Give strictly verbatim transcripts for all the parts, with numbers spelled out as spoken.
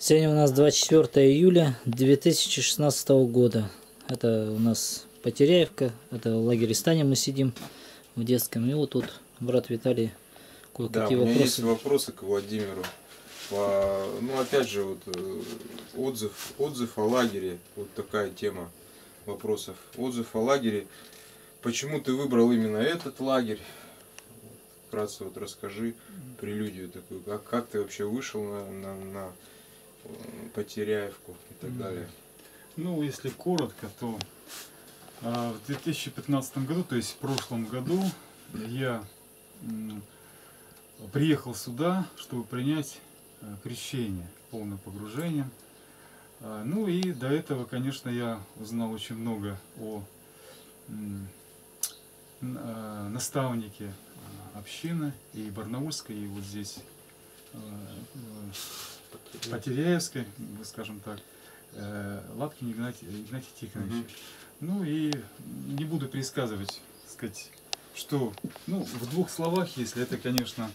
Сегодня у нас двадцать четвёртое июля две тысячи шестнадцатого года. Это у нас Потеряевка, это в лагере Стане мы сидим в детском. И вот тут брат Виталий Да, кое-какие у меня вопросы. есть вопросы к Владимиру. По, ну опять же, вот отзыв, отзыв о лагере, вот такая тема вопросов. Отзыв о лагере. Почему ты выбрал именно этот лагерь? Вкратце вот расскажи прелюдию такую. Как, как ты вообще вышел на, на, на Потеряевку и так далее? Ну, если коротко, то а, в две тысячи пятнадцатом году, то есть в прошлом году, я м, приехал сюда, чтобы принять а, крещение, полное погружение. А, ну и до этого, конечно, я узнал очень много о м, а, наставнике общины и Барнаульской, и вот здесь а, а, Потеряевской, скажем так, Лапкин Игнатий, Игнатий Тихонович. Mm-hmm. Ну и не буду пересказывать, сказать, что, ну, в двух словах, если это, конечно,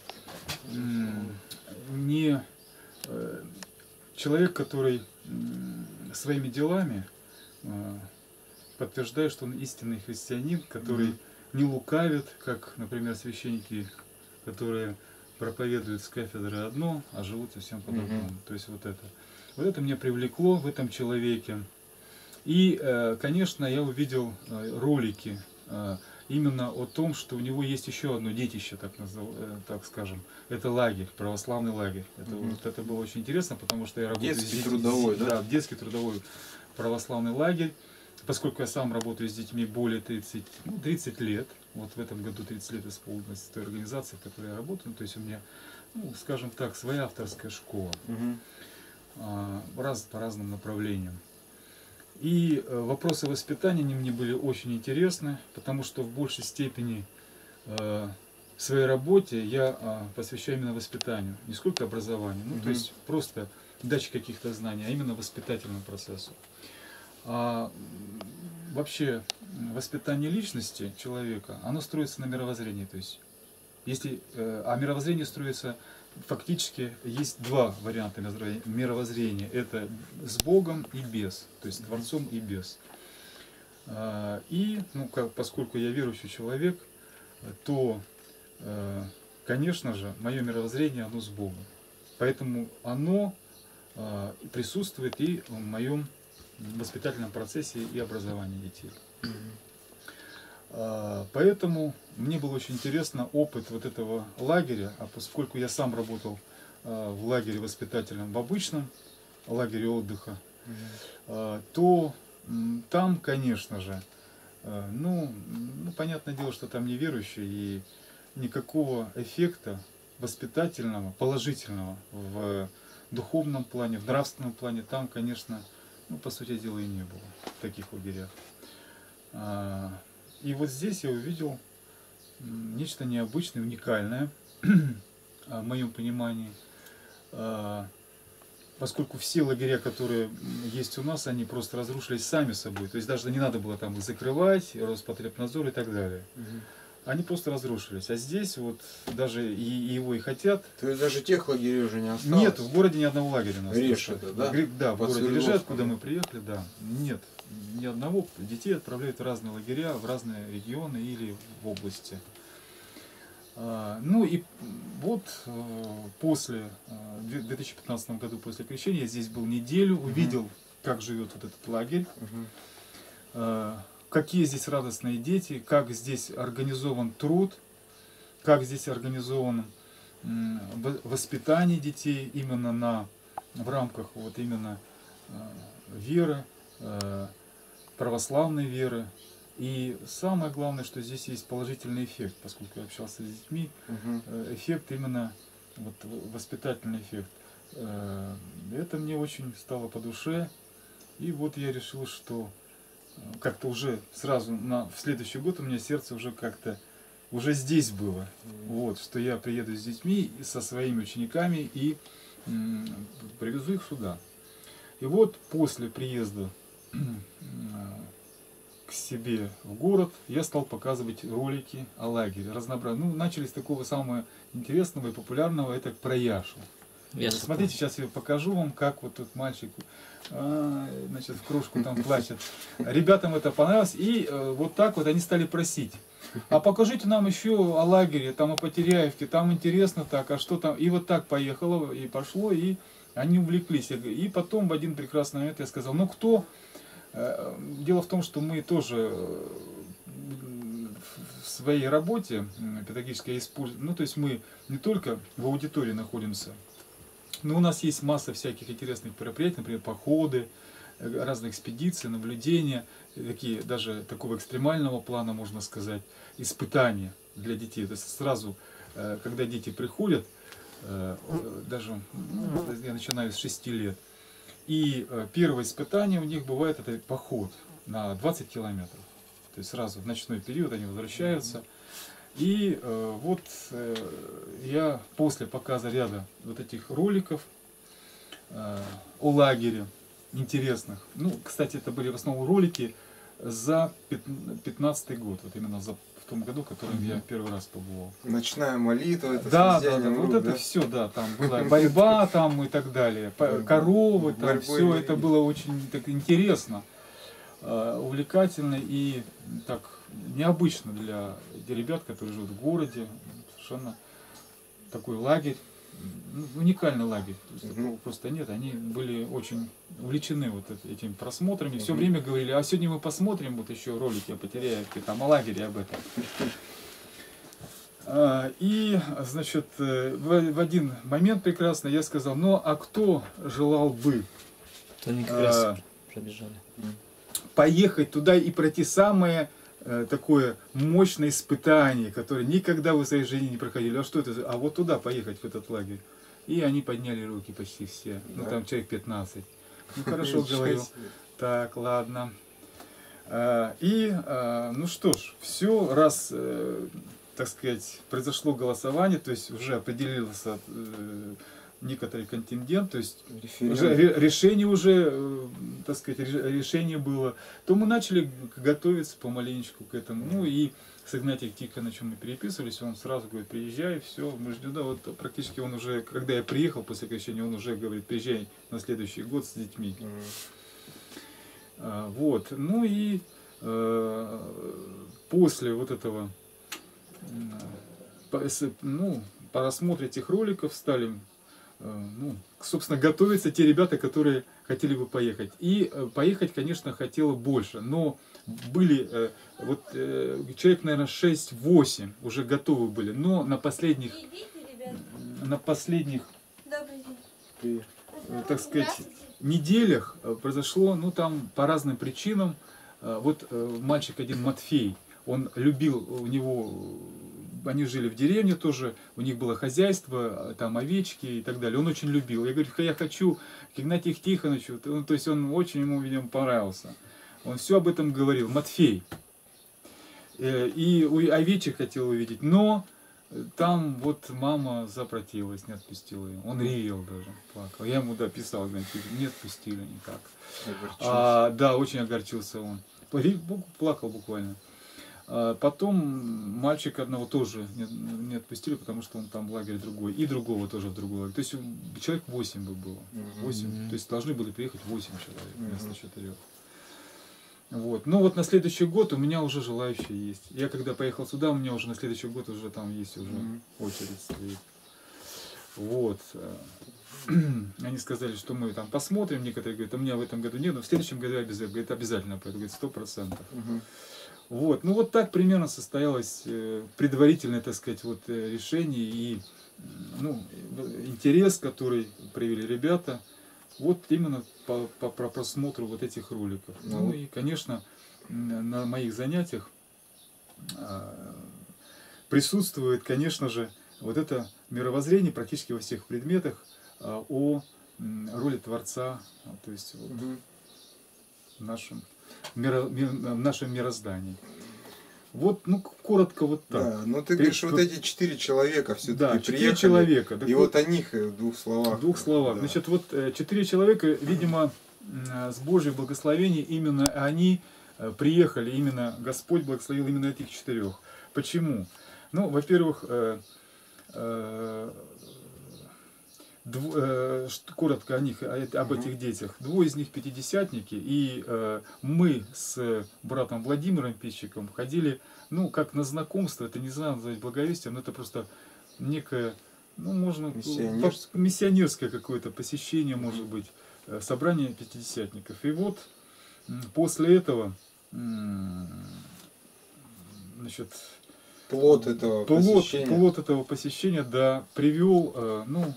не человек, который своими делами подтверждает, что он истинный христианин, который mm-hmm. не лукавит, как, например, священники, которые проповедуют с кафедры одно, а живут совсем по-другому. Mm-hmm. То есть вот это. Вот это меня привлекло в этом человеке. И, конечно, я увидел ролики именно о том, что у него есть еще одно детище, так, назов... так скажем. Это лагерь, православный лагерь. Это, mm-hmm. вот, это было очень интересно, потому что я работаю... Детский с... трудовой, да? Да, детский трудовой православный лагерь. Поскольку я сам работаю с детьми более тридцати, ну, тридцати лет, вот в этом году тридцать лет исполнилось той организации, в которой я работаю, то есть у меня, ну, скажем так, своя авторская школа. Mm-hmm. Раз, по разным направлениям. И вопросы воспитания они мне были очень интересны, потому что в большей степени э, в своей работе я э, посвящаю именно воспитанию, не сколько образованию, ну, mm-hmm. то есть просто даче каких-то знаний, а именно воспитательному процессу. А, вообще воспитание личности человека, оно строится на мировоззрении, то есть если, э, а мировоззрение строится. Фактически есть два варианта мировоззрения. Это с Богом и без, то есть Творцом и без. И, ну, как, поскольку я верующий человек, то, конечно же, мое мировоззрение, оно с Богом. Поэтому оно присутствует и в моем воспитательном процессе и образовании детей. Поэтому мне было очень интересно опыт вот этого лагеря, а поскольку я сам работал в лагере воспитательном, в обычном лагере отдыха, mm-hmm. то там, конечно же, ну, ну, понятное дело, что там неверующие, и никакого эффекта воспитательного, положительного в духовном плане, в нравственном плане там, конечно, ну, по сути дела, и не было в таких лагерях. И вот здесь я увидел нечто необычное, уникальное, в моем понимании, поскольку все лагеря, которые есть у нас, они просто разрушились сами собой. То есть даже не надо было там их закрывать, Роспотребнадзор и так далее. Угу. Они просто разрушились. А здесь вот даже и его и хотят. То есть даже тех лагерей уже не осталось? Нет, в городе ни одного лагеря не осталось. Речь это, да? Да, в городе Лежат, куда мы приехали, да. Нет, ни одного. Детей отправляют в разные лагеря, в разные регионы или в области. Ну и вот после, в две тысячи пятнадцатом году после крещения, я здесь был неделю, увидел, угу. как живет вот этот лагерь, угу. какие здесь радостные дети, как здесь организован труд, как здесь организовано воспитание детей именно на, в рамках вот именно веры, православной веры. И самое главное, что здесь есть положительный эффект, поскольку я общался с детьми, угу. эффект именно, вот, воспитательный эффект. Это мне очень стало по душе, и вот я решил, что как-то уже сразу на, в следующий год у меня сердце уже как-то уже здесь было, mm-hmm. вот, что я приеду с детьми, со своими учениками и м, привезу их сюда. И вот после приезда к себе в город я стал показывать ролики о лагере, разнообразные. Ну, начали с такого самого интересного и популярного, это про Яшу. Ясно. Смотрите, сейчас я покажу вам, как вот тут мальчик, а, значит, в кружку там плачет. Ребятам это понравилось, и э, вот так вот они стали просить. А покажите нам еще о лагере, там о Потеряевке, там интересно так, а что там. И вот так поехало, и пошло, и они увлеклись. И потом в один прекрасный момент я сказал, ну кто... Дело в том, что мы тоже в своей работе педагогической используем, ну то есть мы не только в аудитории находимся, но у нас есть масса всяких интересных мероприятий, например, походы, разные экспедиции, наблюдения, такие, даже такого экстремального плана, можно сказать, испытания для детей. То есть сразу, когда дети приходят, даже ну, я начинаю с шести лет, и первое испытание у них бывает это поход на двадцать километров. То есть сразу в ночной период они возвращаются. И э, вот э, я после показа ряда вот этих роликов э, о лагере интересных. Ну, кстати, это были в основном ролики за пятнадцатый год. Вот именно за, в том году, в котором mm-hmm. я первый раз побывал. Ночная молитва, это да, да, да, вот это да? все, да, там была борьба там и так далее, коровы, там все это было очень так интересно, увлекательно и так необычно для ребят, которые живут в городе, совершенно такой лагерь, уникальный лагерь, то есть такого просто нет, они были очень увлечены вот этими просмотрами, все время говорили, а сегодня мы посмотрим вот еще ролики о Потеряевке, там о лагере об этом. И, значит, в один момент прекрасно я сказал, ну а кто желал бы а, поехать туда и пройти самое такое мощное испытание, которое никогда вы в своей жизни не проходили. А что это? А вот туда поехать, в этот лагерь. И они подняли руки почти все. Ну там человек пятнадцать. Ну хорошо, говорю. Так, ладно. И, ну что ж, все, раз, так сказать, произошло голосование, то есть уже определился некоторый контингент, то есть уже решение уже, так сказать, решение было, то мы начали готовиться помаленечку к этому. Ну и с Игнатием Тихоновичем мы переписывались, он сразу говорит, приезжай, все, мы ждем. Да, вот практически он уже, когда я приехал после крещения, он уже говорит, приезжай на следующий год с детьми. Mm-hmm. Вот, ну и э, после вот этого, ну, по рассмотру этих роликов стали, ну, собственно, готовятся те ребята, которые хотели бы поехать. И поехать, конечно, хотело больше, но были, вот человек, наверное, шесть-восемь уже готовы были, но на последних, на последних, так сказать, неделях произошло, ну, там по разным причинам, вот мальчик один, Матфей, он любил, у него... Они жили в деревне тоже, у них было хозяйство, там овечки и так далее. Он очень любил. Я говорю, я хочу к Игнатию Тихоновичу. То есть он очень ему, видимо, понравился. Он все об этом говорил. Матфей. И овечек хотел увидеть. Но там вот мама запротивилась, не отпустила его. Он ревел даже, плакал. Я ему, да, писал, не отпустили никак. А, да, очень огорчился он. Плакал буквально. Потом мальчик одного тоже не, не отпустили, потому что он там в лагере другой. И другого тоже в другой лагерь. То есть человек восемь бы было. восемь. Mm-hmm. То есть должны были приехать восемь человек вместо mm-hmm. четырех. Вот. Но вот на следующий год у меня уже желающие есть. Я когда поехал сюда, у меня уже на следующий год уже там есть уже mm-hmm. очередь стоит. Вот. Они сказали, что мы там посмотрим. Некоторые говорят, у меня в этом году нет, но в следующем году обязательно. Говорит, обязательно пойду. Говорит, сто процентов. Вот, ну вот так примерно состоялось э, предварительное, так сказать, вот, э, решение и ну, интерес, который проявили ребята, вот именно по, по, по просмотру вот этих роликов. Ну, ну и, конечно, на моих занятиях э, присутствует, конечно же, вот это мировоззрение практически во всех предметах э, о э, роли Творца, то есть вот, угу. в нашем Миро, мир, в нашем мироздании. Вот, ну, коротко вот так. Да, но ты говоришь, вот эти четыре человека все-таки да, приехали. человека. И вот, вот о них в двух словах. В двух словах. Да. Значит, вот четыре человека, видимо, с Божьим благословением, именно они приехали, именно Господь благословил именно этих четырех. Почему? Ну, во-первых, Дв, э, что, коротко о них, о, об этих детях. Двое из них пятидесятники, и э, мы с братом Владимиром Пищиком ходили, ну, как на знакомство, это не знаю назвать благовестием, но это просто некое, ну, можно, Миссионерское, миссионерское какое-то посещение, может быть, собрание пятидесятников. И вот после этого, значит, плод этого плод, посещения. плод этого посещения, да, привел, ну,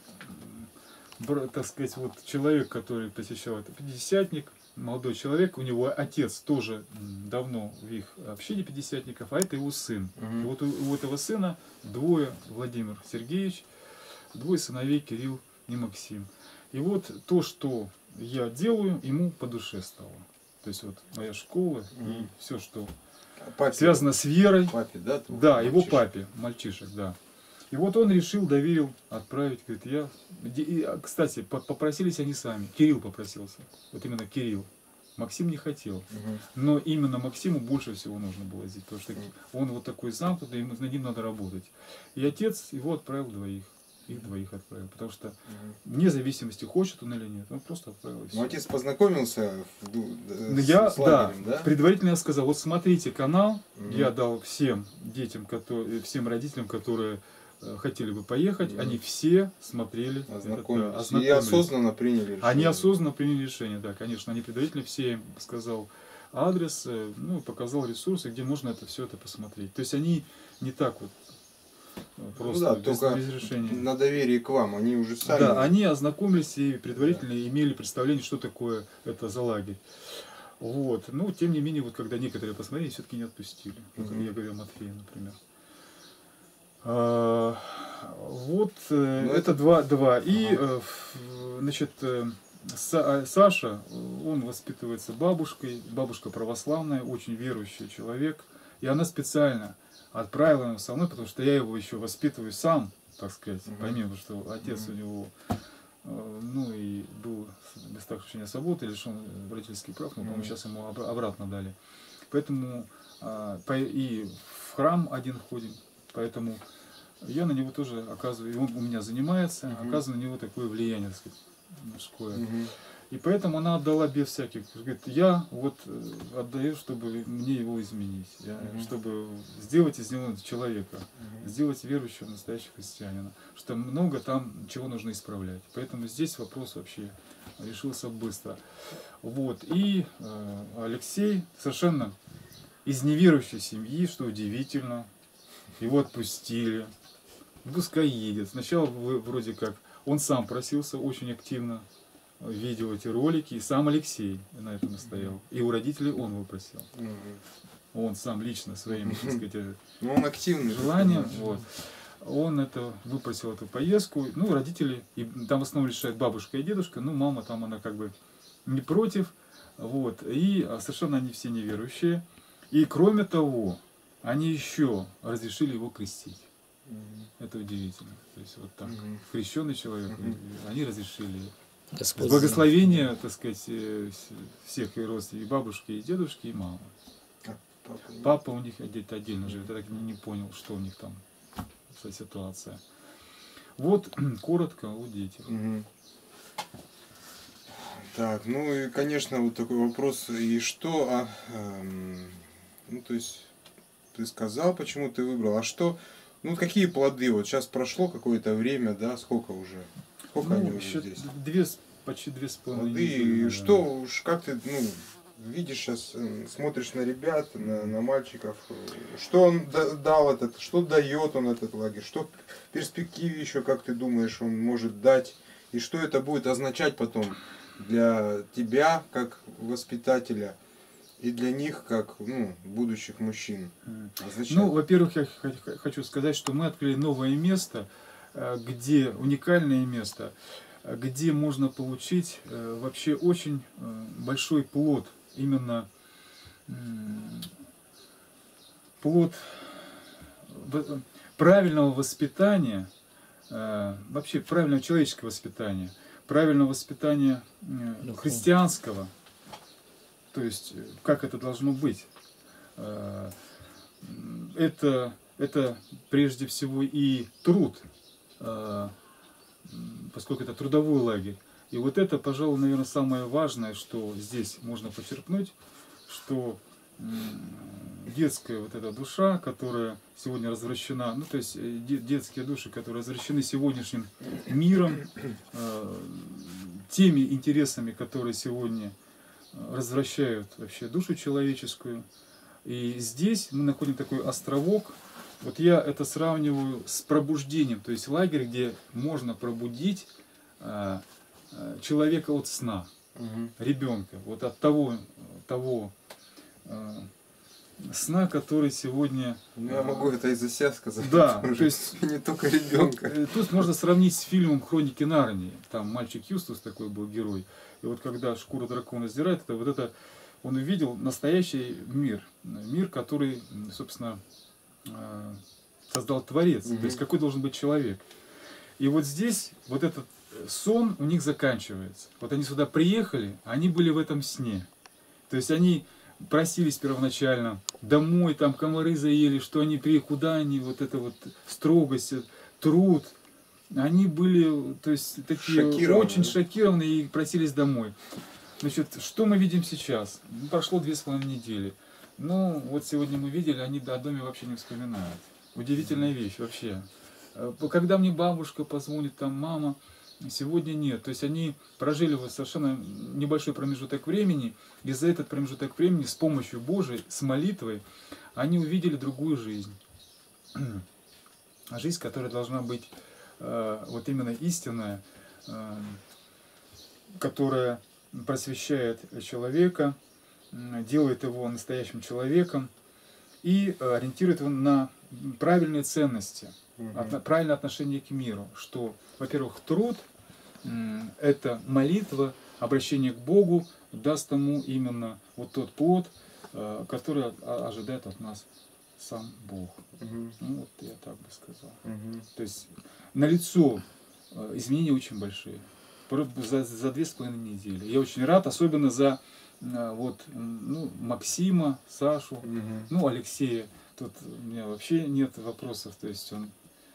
так сказать, вот человек, который посещал это, пятидесятник, молодой человек, у него отец тоже давно в их общине пятидесятников, а это его сын. Угу. И вот у, у этого сына двое, Владимир Сергеевич, двое сыновей, Кирилл и Максим. И вот то, что я делаю, ему по душе стало. То есть вот моя школа угу. и все, что папе, связано с верой. Папе, да? Да, мальчишек. Его папе, мальчишек, да. И вот он решил, доверил отправить, говорит, я... И, кстати, попросились они сами. Кирилл попросился. Вот именно Кирилл. Максим не хотел. Угу. Но именно Максиму больше всего нужно было здесь. Потому что он вот такой замкнутый, ему над ним надо работать. И отец его отправил двоих. Их двоих отправил. Потому что угу. вне зависимости, хочет он или нет, он просто отправил. Ну, отец познакомился в, с, я, с лагерем, да, да? Предварительно я сказал, вот смотрите канал, угу. я дал всем детям, которые, всем родителям, которые хотели бы поехать, mm-hmm. они все смотрели, ознакомились. Этот, да, ознакомились. И осознанно приняли решение. Они осознанно приняли решение, да, конечно. Они предварительно все им сказал адрес, ну, показал ресурсы, где можно это все это посмотреть. То есть они не так вот просто ну, да, без, только без решения. На доверии к вам, они уже сами. Да, они ознакомились и предварительно да. имели представление, что такое это за лагерь. Вот. Но тем не менее, вот когда некоторые посмотрели, все-таки не отпустили. Mm-hmm. Я говорил Матфею, например. А, вот это, это два, два. И ага. значит, Саша, он воспитывается бабушкой, бабушка православная, очень верующий человек, и она специально отправила его со мной, потому что я его еще воспитываю сам, так сказать, ага. помимо, что отец ага. у него, ну и был без такого свободы, лишен родительских прав, но, по-моему, сейчас ему обратно дали. Поэтому и в храм один ходим. Поэтому я на него тоже оказываю, и он у меня занимается, uh-huh. оказываю на него такое влияние, так сказать, мужское. Uh-huh. И поэтому она отдала без всяких, говорит, я вот отдаю, чтобы мне его изменить, я, uh-huh. чтобы сделать из него человека, uh-huh. сделать верующего, настоящего христианина, что много там чего нужно исправлять. Поэтому здесь вопрос вообще решился быстро. Вот. И э, Алексей совершенно из неверующей семьи, что удивительно, его отпустили, пускай едет. Сначала вроде как он сам просился очень активно, видел эти ролики, и сам Алексей на этом настоял. И у родителей он выпросил. Он сам лично своим, так сказать, ну, он активный желанием. Вот, он это выпросил эту поездку. Ну, родители, и там в основном решают бабушка и дедушка, ну, мама там, она как бы не против. Вот, и совершенно они все неверующие. И кроме того, они еще разрешили его крестить. Mm-hmm. Это удивительно. То есть вот так, mm-hmm. крещенный человек, mm-hmm. они разрешили. Господь. С благословения, так сказать, всех и родственников, и бабушки, и дедушки, и мамы. А, папа, папа у них где-то отдельно mm-hmm. живет. Я так не понял, что у них там за ситуация. Вот коротко о детях. Mm-hmm. Так, ну и, конечно, вот такой вопрос. И что, а, эм, ну то есть, ты сказал, почему ты выбрал, а что, ну какие плоды, вот сейчас прошло какое-то время, да, сколько уже, сколько ну, они уже здесь? Две, почти две с половиной плоды, недели. И что уж, как ты, ну, видишь сейчас, смотришь на ребят, на, на мальчиков, что он дал этот, что дает он этот лагерь, что в перспективе еще, как ты думаешь, он может дать, и что это будет означать потом для тебя, как воспитателя, и для них, как, ну, будущих мужчин? Означает? Ну, во-первых, я хочу сказать, что мы открыли новое место, где, уникальное место, где можно получить вообще очень большой плод, именно плод правильного воспитания, вообще правильного человеческого воспитания, правильного воспитания христианского, то есть как это должно быть. Это, это прежде всего и труд, поскольку это трудовой лагерь. И вот это, пожалуй, наверное, самое важное, что здесь можно подчеркнуть, что детская вот эта душа, которая сегодня развращена, ну то есть детские души, которые развращены сегодняшним миром, теми интересами, которые сегодня развращают вообще душу человеческую. И здесь мы находим такой островок. Вот я это сравниваю с пробуждением, то есть лагерь, где можно пробудить а, а, человека от сна, угу. ребенка, вот от того, того а, сна, который сегодня... Ну, я могу это из-за себя сказать. Да, то есть не только ребенка. Вот, тут можно сравнить с фильмом «Хроники Нарнии». Там мальчик Юстус такой был герой. И вот когда шкура дракона сдирает, это вот это он увидел настоящий мир, мир, который, собственно, создал Творец, mm-hmm. то есть какой должен быть человек. И вот здесь вот этот сон у них заканчивается. Вот они сюда приехали, они были в этом сне. То есть они просились первоначально домой, там комары заели, что они приехали, куда они, вот это вот строгость, труд. Они были, то есть, такие шокированы. Очень шокированы и просились домой. Значит, что мы видим сейчас? Ну, прошло две с половиной недели. Ну, вот сегодня мы видели, они о доме вообще не вспоминают. Удивительная вещь вообще. Когда мне бабушка позвонит, там мама, сегодня нет. То есть они прожили вот совершенно небольшой промежуток времени, и за этот промежуток времени с помощью Божией, с молитвой, они увидели другую жизнь. Жизнь, которая должна быть э, вот именно истинная, э, которая просвещает человека, делает его настоящим человеком и ориентирует его на правильные ценности, угу. правильное отношение к миру. Что, во-первых, труд – это молитва, обращение к Богу даст ему именно вот тот плод, который ожидает от нас сам Бог. Угу. Ну, вот я так бы сказал. Угу. То есть налицо изменения очень большие. За, за две с половиной недели. Я очень рад, особенно за вот, ну, Максима, Сашу, угу. ну, Алексея. Тут у меня вообще нет вопросов. То есть, он,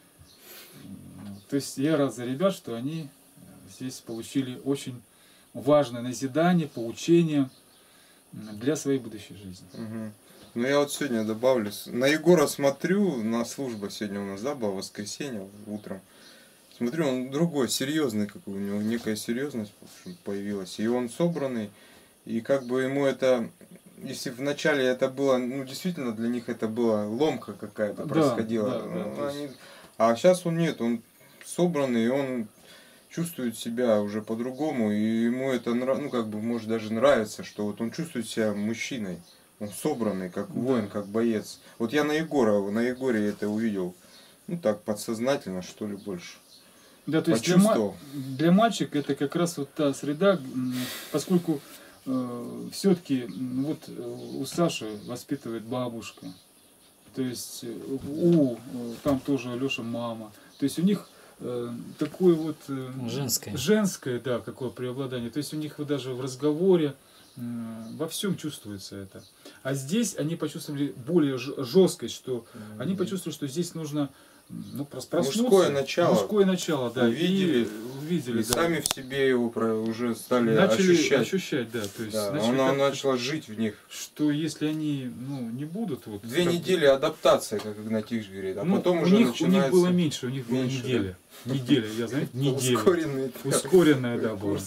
то есть я рад за ребят, что они здесь получили очень важное назидание, поучение для своей будущей жизни. Угу. Ну я вот сегодня добавлю. На Егора смотрю, на службу сегодня у нас, да, было воскресенье утром. Смотрю, он другой, серьезный, как у него некая серьезность появилась. И он собранный, и как бы ему это, если вначале это было, ну действительно для них это была ломка какая-то да, происходила. Да, ну, да, они, а сейчас он нет, он собранный, и он чувствует себя уже по-другому, и ему это, ну как бы, может даже нравится, что вот он чувствует себя мужчиной. Он собранный, как воин, как боец. Вот я на Егора, на Егоре это увидел, ну так, подсознательно, что ли, больше. Да, то есть для, для мальчика это как раз вот та среда, поскольку э, все-таки вот у Саши воспитывает бабушка, то есть у там тоже Леша мама, то есть у них э, такое вот э, женское. женское, да, какое преобладание, то есть у них вот даже в разговоре э, во всем чувствуется это. А здесь они почувствовали более жесткость, что mm-hmm. они почувствовали, что здесь нужно ну, проснуться. Мужское начало. Мужское начало, да. Увидели, и, увидели, и да. сами в себе его уже стали начали ощущать. ощущать, да. То есть, да, начали она как, начала жить в них. Что если они ну, не будут... Вот, Две недели адаптация, как Игнатьевич говорит, а ну, потом у уже них, начинается... У них было меньше, у них была меньше, неделя. Да? Неделя, я знаю, неделя. Ускоренная. Ускоренная, да, была.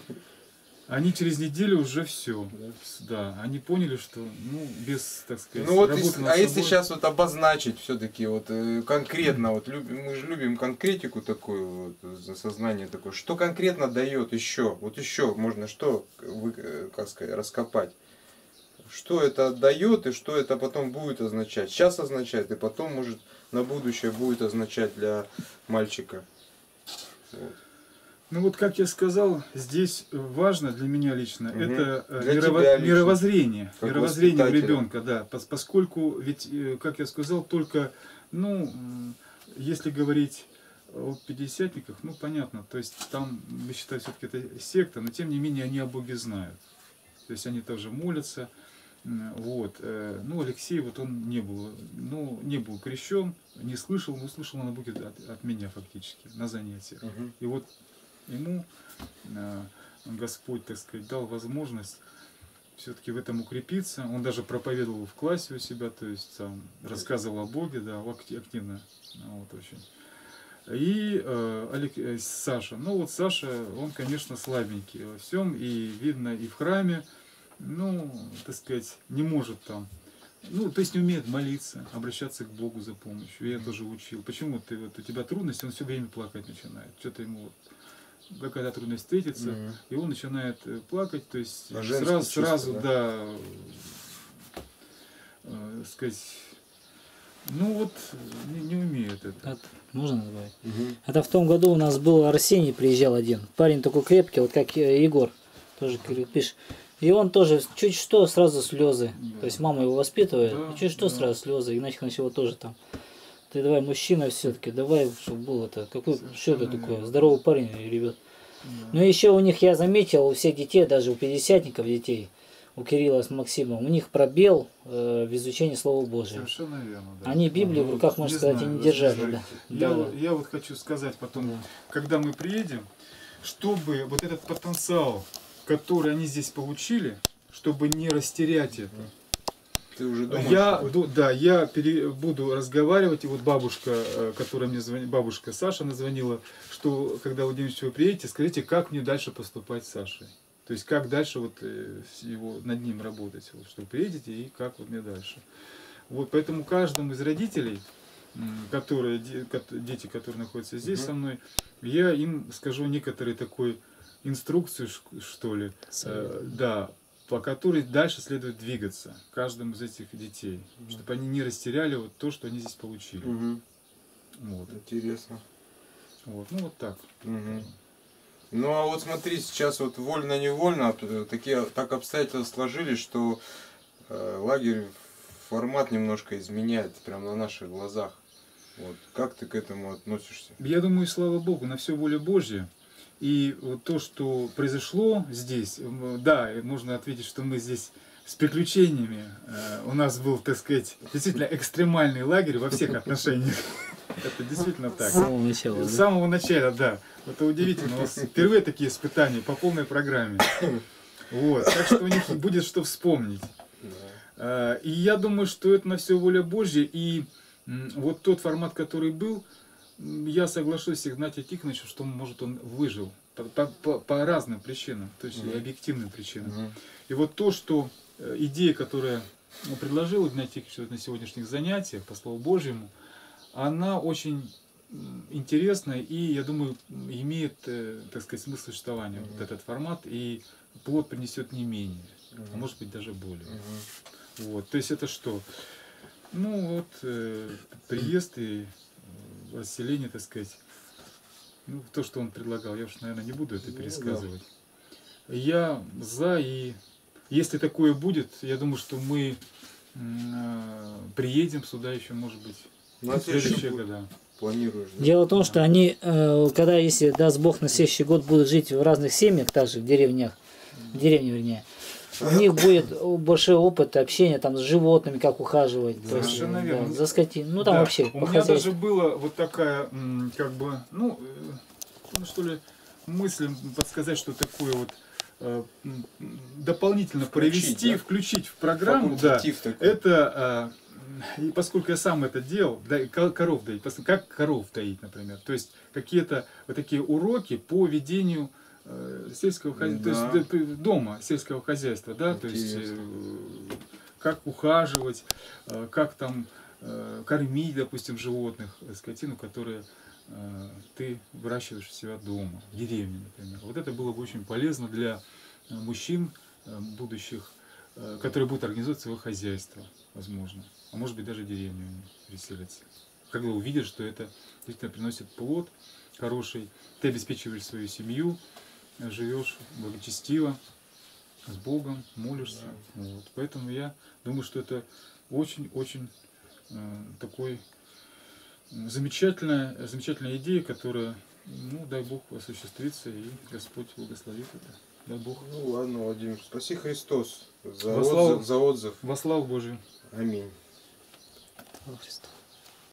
Они через неделю уже все, да, они поняли, что, ну, без, так сказать, ну вот, работы если, над а собой... если сейчас вот обозначить все-таки вот конкретно, вот любим, мы же любим конкретику такую, вот, сознание такое, что конкретно дает еще, вот еще можно что, вы, как сказать, раскопать, что это дает и что это потом будет означать, сейчас означает и потом может на будущее будет означать для мальчика. Вот. Ну вот, как я сказал, здесь важно для меня лично, угу. это для мирово лично, мировоззрение, как мировоззрение у ребенка, да, поскольку ведь, как я сказал, только, ну, если говорить о пятидесятниках, ну, понятно, то есть там, мы считаем, все-таки это секта, но тем не менее они о Боге знают, то есть они тоже молятся, Вот. э, Ну, Алексей, вот он не был, ну, не был крещен, не слышал, но слышал на Боге от, от меня фактически, на занятиях. Мгм. И вот ему э, Господь, так сказать, дал возможность все-таки в этом укрепиться. Он даже проповедовал в классе у себя, то есть сам рассказывал о Боге, да, акти- активно, ну, вот очень. И э, Олег, э, Саша, ну вот Саша, он, конечно, слабенький во всем, и видно и в храме, ну, так сказать, не может там, ну, то есть не умеет молиться, обращаться к Богу за помощью. Я тоже учил. Почему ты, вот, у тебя трудности, он все время плакать начинает. Что-то ему вот, какая-то трудность встретится, Мгм. и он начинает э, плакать, то есть А женские сразу, чувства, сразу, да? да, э, сказать, ну вот, не, не умеет это. Это можно добавить? Мгм. Это в том году у нас был Арсений, приезжал один. Парень такой крепкий, вот как э, Егор, тоже пишет. И он тоже чуть что сразу слезы. Да. То есть мама его воспитывает, Да, и чуть что да. сразу слезы. Игнатий Иванович его тоже там. Ты давай мужчина все-таки, давай, чтобы было это. Какой, что это Совершенно такое? верно. Здоровый парень, ребят. Да. Ну и еще у них, я заметил, у всех детей, даже у пятидесятников детей, у Кирилла с Максимом, у них пробел э, в изучении Слова Божьего. Совершенно верно, да. Они Библию в руках, можно сказать, и знаю, не вы держали. знаете. Да. Я, Да, вот- да. я вот хочу сказать потом, Да. когда мы приедем, чтобы вот этот потенциал, который они здесь получили, чтобы не растерять это. Ты уже дома? Я, ду- да, я пере- буду разговаривать, и вот бабушка, э, которая мне звонила, бабушка Саша назвонила, что когда Владимир Ильич, вы приедете, скажите, как мне дальше поступать с Сашей. То есть, как дальше вот э, с его, над ним работать, вот, что приедете и как вот мне дальше. Вот, поэтому каждому из родителей, м, которые, де- кот- дети, которые находятся здесь Мгм. со мной, я им скажу некоторые такой инструкцию, ш- что ли, э, да, по которой дальше следует двигаться каждому из этих детей, чтобы они не растеряли вот то, что они здесь получили. Мгм. Вот. Интересно. Вот. Ну вот так. Мгм. Ну а вот смотри, сейчас вот вольно-невольно э, такие так обстоятельства сложились, что э, лагерь формат немножко изменяет прямо на наших глазах. Вот. Как ты к этому относишься? Я думаю, слава Богу, на все воля Божья. И вот то, что произошло здесь, м, да, и можно ответить, что мы здесь с приключениями. Э, У нас был, так сказать, действительно экстремальный лагерь во всех отношениях. Это действительно так. С самого начала. С Да? самого начала, да. Это удивительно. У вас впервые такие испытания по полной программе. Вот. Так что у них будет что вспомнить. Да. Э, И я думаю, что это на все воля Божья. И м, вот тот формат, который был, м, я соглашусь с Игнатием Тихоновичем, что, может, он выжил по, по- по- по разным причинам, то есть и Мгм. объективным причинам. Мгм. И вот то, что э, идея, которую ну, предложил Игнатий Тихонович на сегодняшних занятиях по Слову Божьему, она очень м, интересная и, я думаю, м, имеет, э, так сказать, смысл существования, вот этот формат, и плод принесет не менее, а Мгм. может быть даже более. Мгм. Вот, то есть это что? Ну вот э, приезд и э, расселение, так сказать, ну то, что он предлагал, я уж, наверное, не буду это Ну, да. пересказывать. Я за, и если такое будет, я думаю, что мы м, э, приедем сюда еще, может быть, Ну, а в следующие следующий год года. планируешь, да? Дело в том, что они, э, когда, если даст Бог, на следующий год будут жить в разных семьях, также в деревнях, в деревне вернее, у них будет большой опыт общения там с животными, как ухаживать, то есть, Совершенно да, верно. за скотиной, ну там Да, вообще у по меня хозяйству. даже была вот такая, м, как бы, ну, э, ну, что ли, мысль подсказать, что такое вот э, м, м, дополнительно Включить, провести, да? включить в программу, да, Факультатив такой. это, э, и поскольку я сам это делал, да, и ко- коров доить, пос- как коров доить, например, то есть какие-то вот такие уроки по ведению э, сельского хозяйства, Да. то есть д- дома сельского хозяйства, да, то есть Интересно. э, как ухаживать, э, как там э, кормить, допустим, животных, э, скотину, которые э, ты выращиваешь у себя дома, в деревне, например. Вот это было бы очень полезно для э, мужчин э, будущих, э, которые будут организовывать свое хозяйство, возможно, а может быть даже в деревню они переселятся. Когда увидят, что это действительно приносит плод хороший, ты обеспечиваешь свою семью, э, живешь благочестиво, с Богом, молишься. Вот. Поэтому я думаю, что это очень-очень э, такой м, замечательная, замечательная идея, которая, ну, дай Бог, осуществится, и Господь благословит это. Дай Бог. Ну ладно, Владимир, спаси Христос за Во славу- отзыв, за отзыв. Во славу Божию. Аминь. Во Христу.